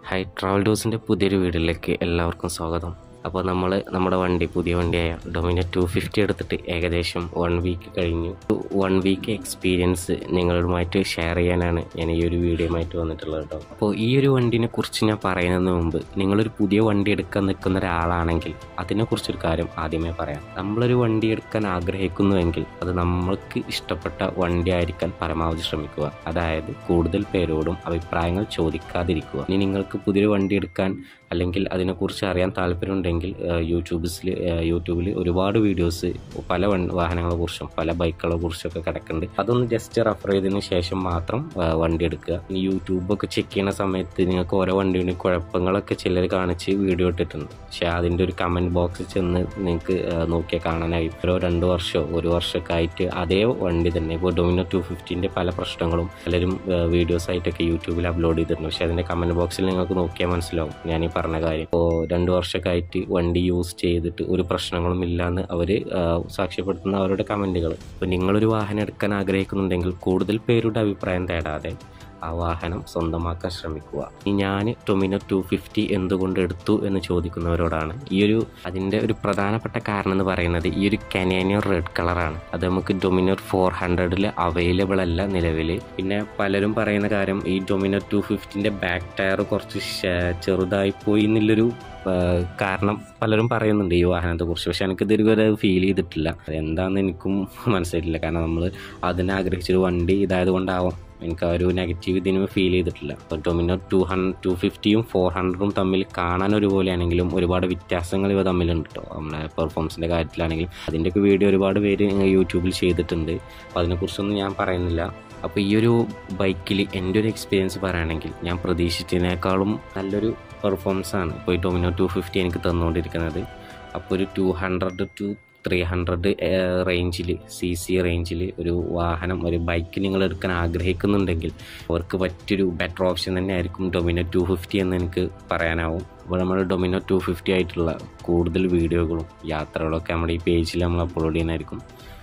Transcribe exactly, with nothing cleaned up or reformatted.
Hi travel ഡോസിൻ്റെ പുതിയൊരു വീഡിയോയിലേക്ക് എല്ലാവർക്കും സ്വാഗതം. അപ്പോൾ നമ്മൾ നമ്മുടെ വണ്ടി പുതിയ വണ്ടിയായ ഡൊമിനർ ടു ഫിഫ്റ്റി എടുത്തിട്ട് ഏകദേശം വൺ വീക്ക് കഴിഞ്ഞു. വൺ വീക്ക് എക്സ്പീരിയൻസ് നിങ്ങളുമായിട്ട് ഷെയർ ചെയ്യാനാണ് ഞാൻ ഈ ഒരു വീഡിയോയുമായിട്ട് വന്നിട്ടുള്ളത് കേട്ടോ. അപ്പോൾ ഈ ഒരു വണ്ടിനെ കുറിച്ച് ഞാൻ പറയുന്നതിന് മുമ്പ് നിങ്ങളൊരു പുതിയ വണ്ടി എടുക്കാൻ നിൽക്കുന്ന ഒരാളാണെങ്കിൽ അതിനെക്കുറിച്ചൊരു കാര്യം ആദ്യമേ പറയാം. നമ്മളൊരു വണ്ടി എടുക്കാൻ ആഗ്രഹിക്കുന്നുവെങ്കിൽ അത് നമ്മൾക്ക് ഇഷ്ടപ്പെട്ട വണ്ടി ആയിരിക്കാൻ പരമാവധി ശ്രമിക്കുക. അതായത് കൂടുതൽ പേരോടും അഭിപ്രായങ്ങൾ ചോദിക്കാതിരിക്കുക. ഇനി നിങ്ങൾക്ക് പുതിയൊരു വണ്ടി എടുക്കാൻ അല്ലെങ്കിൽ അതിനെക്കുറിച്ച് അറിയാൻ താല്പര്യമുണ്ടെങ്കിൽ യൂട്യൂബിൽ യൂട്യൂബിൽ ഒരുപാട് വീഡിയോസ് പല വാഹനങ്ങളെ കുറിച്ചും പല ബൈക്കുകളെ കുറിച്ചൊക്കെ കിടക്കുന്നുണ്ട്. അതൊന്ന് ജസ്റ്റ് റെഫർ ചെയ്തതിന് ശേഷം മാത്രം വണ്ടി എടുക്കുക. ഇനി യൂട്യൂബൊക്കെ ചെക്ക് ചെയ്യുന്ന സമയത്ത് നിങ്ങൾക്ക് ഓരോ വണ്ടിയുടെ കുഴപ്പങ്ങളൊക്കെ ചിലർ കാണിച്ച് വീഡിയോ ഇട്ടിട്ടുണ്ട്. പക്ഷേ അതിൻ്റെ ഒരു കമൻറ്റ് ബോക്സിൽ ചെന്ന് നിങ്ങൾക്ക് നോക്കിയാൽ കാണാനായി ഓരോ രണ്ട് വർഷമോ ഒരു വർഷമൊക്കെ ആയിട്ട് അതേ വണ്ടി തന്നെ ഇപ്പോൾ ഡൊമിനർ ടു ഫിഫ്റ്റീൻ്റെ പല പ്രശ്നങ്ങളും പലരും വീഡിയോസായിട്ടൊക്കെ യൂട്യൂബിൽ അപ്ലോഡ് ചെയ്തിട്ടുണ്ട്. പക്ഷേ അതിൻ്റെ കമൻറ്റ് ബോക്സിൽ നിങ്ങൾക്ക് നോക്കിയാൽ മനസ്സിലാവും ഞാൻ ഈ പറഞ്ഞ കാര്യം. ഇപ്പോൾ രണ്ട് വർഷമൊക്കെ ആയിട്ട് വണ്ടി യൂസ് ചെയ്തിട്ട് ഒരു പ്രശ്നങ്ങളും ഇല്ലയെന്ന് അവർ സാക്ഷ്യപ്പെടുത്തുന്ന അവരുടെ കമൻറ്റുകൾ. ഇപ്പോൾ നിങ്ങളൊരു വാഹനം എടുക്കാൻ ആഗ്രഹിക്കുന്നുണ്ടെങ്കിൽ കൂടുതൽ പേരുടെ അഭിപ്രായം തേടാതെ ആ വാഹനം സ്വന്തമാക്കാൻ ശ്രമിക്കുക. ഞാൻ ഡൊമിനർ ടു ഫിഫ്റ്റി എന്തുകൊണ്ട് എടുത്തു എന്ന് ചോദിക്കുന്നവരോടാണ് ഈ ഒരു അതിൻ്റെ ഒരു പ്രധാനപ്പെട്ട കാരണം എന്ന് പറയുന്നത് ഈ ഒരു കനേനിയർ റെഡ് കളറാണ്. അത് നമുക്ക് ഡൊമിനർ ഫോർ ഹൺഡ്രഡിൽ അവൈലബിൾ അല്ല നിലവിൽ. പിന്നെ പലരും പറയുന്ന കാര്യം ഈ ഡൊമിനർ ടു ഫിഫ്റ്റിൻ്റെ ബാക്ക് ടയർ കുറച്ച് ചെറുതായി പോയി എന്നുള്ളൊരു കാരണം പലരും പറയുന്നുണ്ട് ഈ വാഹനത്തെക്കുറിച്ച്. പക്ഷെ എനിക്ക് ഇതുവരെ ഫീൽ ചെയ്തിട്ടില്ല. എന്താണെന്ന് എനിക്കും മനസ്സിലായിട്ടില്ല. കാരണം നമ്മൾ അതിനെ ആഗ്രഹിച്ചൊരു വണ്ടി ഇതായത് കൊണ്ടാവാം എനിക്ക് ആ ഒരു നെഗറ്റീവ് ഇതിന് ഫീൽ ചെയ്തിട്ടില്ല. അപ്പോൾ ഡൊമിനർ ടു ഹൺഡ്രഡ് ടു ഫിഫ്റ്റിയും ഫോർ ഹൺഡ്രഡും തമ്മിൽ കാണാൻ ഒരുപോലെയാണെങ്കിലും ഒരുപാട് വ്യത്യാസങ്ങൾ ഇവ തമ്മിലുണ്ട് കേട്ടോ. നമ്മുടെ പെർഫോമൻസിൻ്റെ കാര്യത്തിലാണെങ്കിലും അതിൻ്റെയൊക്കെ വീഡിയോ ഒരുപാട് പേര് യൂട്യൂബിൽ ചെയ്തിട്ടുണ്ട്. അപ്പോൾ അതിനെക്കുറിച്ചൊന്നും ഞാൻ പറയുന്നില്ല. അപ്പോൾ ഈ ഒരു ബൈക്കിൽ എൻ്റെ ഒരു എക്സ്പീരിയൻസ് പറയുകയാണെങ്കിൽ ഞാൻ പ്രതീക്ഷിച്ചതിനേക്കാളും നല്ലൊരു പെർഫോമൻസാണ് ഇപ്പോൾ ഈ ഡൊമിനർ ടു ഫിഫ്റ്റി എനിക്ക് തന്നുകൊണ്ടിരിക്കുന്നത്. അപ്പോൾ ഒരു two hundred to three hundred റേഞ്ചിൽ സി സി റേഞ്ചിൽ ഒരു വാഹനം ഒരു ബൈക്ക് നിങ്ങൾ എടുക്കാൻ ആഗ്രഹിക്കുന്നുണ്ടെങ്കിൽ അവർക്ക് പറ്റിയൊരു ബെറ്റർ ഓപ്ഷൻ തന്നെ ആയിരിക്കും ഡൊമിനർ ടു ഫിഫ്റ്റി എന്ന് എനിക്ക് പറയാനാവും. അപ്പോൾ നമ്മൾ ഡൊമിനർ ടു ഫിഫ്റ്റി ആയിട്ടുള്ള കൂടുതൽ വീഡിയോകളും യാത്രകളൊക്കെ നമ്മുടെ ഈ പേജിൽ നമ്മൾ അപ്ലോഡ് ചെയ്യുന്നതായിരിക്കും.